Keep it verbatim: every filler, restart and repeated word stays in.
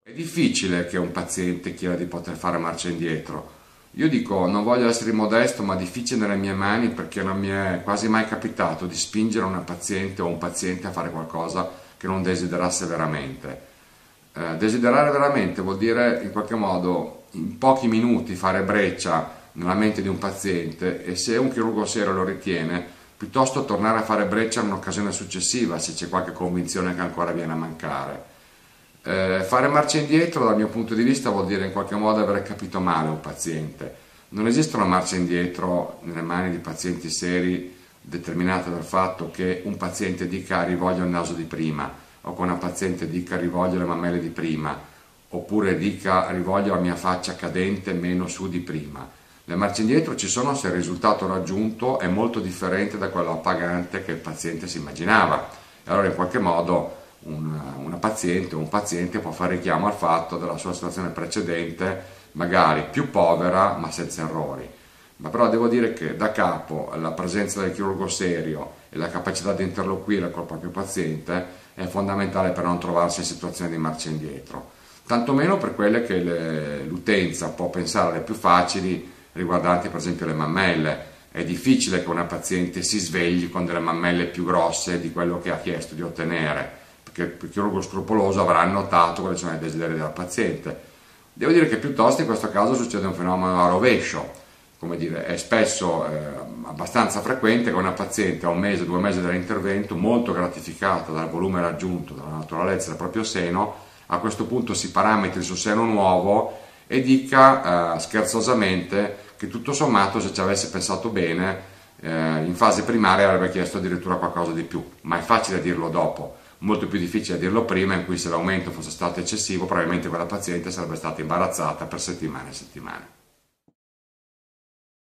È difficile che un paziente chieda di poter fare marcia indietro. Io dico, non voglio essere modesto, ma difficile nelle mie mani perché non mi è quasi mai capitato di spingere una paziente o un paziente a fare qualcosa che non desiderasse veramente. Eh, desiderare veramente vuol dire in qualche modo in pochi minuti fare breccia nella mente di un paziente e se un chirurgo serio lo ritiene, piuttosto tornare a fare breccia in un'occasione successiva se c'è qualche convinzione che ancora viene a mancare. Eh, fare marcia indietro dal mio punto di vista vuol dire in qualche modo aver capito male un paziente. Non esiste una marcia indietro nelle mani di pazienti seri determinata dal fatto che un paziente dica rivoglio il naso di prima o che una paziente dica rivoglio le mammelle di prima oppure dica rivoglio la mia faccia cadente meno su di prima. Le marce indietro ci sono se il risultato raggiunto è molto differente da quello appagante che il paziente si immaginava. E allora in qualche modo una, una paziente o un paziente può fare richiamo al fatto della sua situazione precedente, magari più povera ma senza errori. Ma però devo dire che da capo la presenza del chirurgo serio e la capacità di interloquire col proprio paziente è fondamentale per non trovarsi in situazioni di marcia indietro. Tanto meno per quelle che l'utenza può pensare alle più facili, riguardanti per esempio le mammelle. È difficile che una paziente si svegli con delle mammelle più grosse di quello che ha chiesto di ottenere, perché il chirurgo scrupoloso avrà notato quali sono i desideri della paziente. Devo dire che piuttosto in questo caso succede un fenomeno a rovescio, come dire, è spesso eh, abbastanza frequente che una paziente a un mese, due mesi dall'intervento, molto gratificata dal volume raggiunto, dalla naturalezza del proprio seno, a questo punto si parametri sul seno nuovo e dica eh, scherzosamente che tutto sommato se ci avesse pensato bene eh, in fase primaria avrebbe chiesto addirittura qualcosa di più, ma è facile dirlo dopo, molto più difficile dirlo prima, in cui se l'aumento fosse stato eccessivo probabilmente quella paziente sarebbe stata imbarazzata per settimane e settimane.